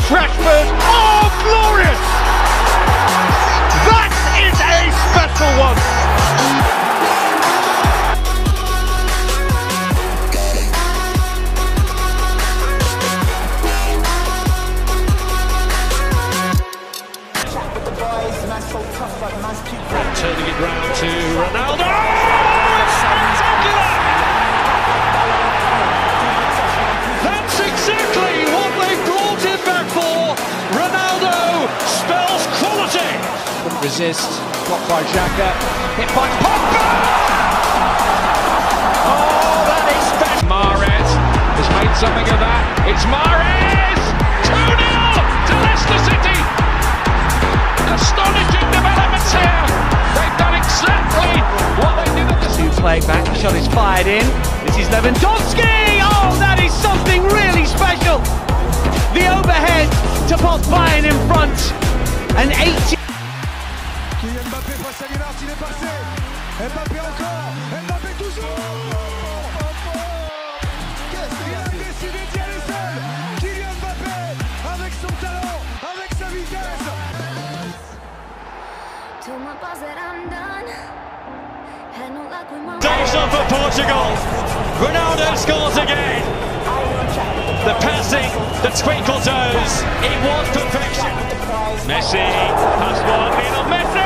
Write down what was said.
Rashford. Oh, glorious! That is a special one. Turning it round to Ronaldo. Spectacular! That's exactly what they brought him back for. Ronaldo spells quality. Couldn't resist. Blocked by Xhaka. Hit by Pogba. Oh, that is special. Mahrez has made something of that. It's Mahrez. 2-0 to Leicester City. Astonishing developments here. They've done exactly what they did at the Play back, the shot is fired in. This is Lewandowski! Oh, that is something really special! The overhead to put Bayern in front. An 80. Kylian Mbappé face à Lillard, il est passé. Mbappé encore. Mbappé toujours. Il a décidé d'y aller seul. Kylian Mbappé avec son talent, avec sa vitesse. Dave's on for Portugal. Ronaldo scores again. The passing, the twinkle toes. It was perfection. Messi has one. Lionel Messi.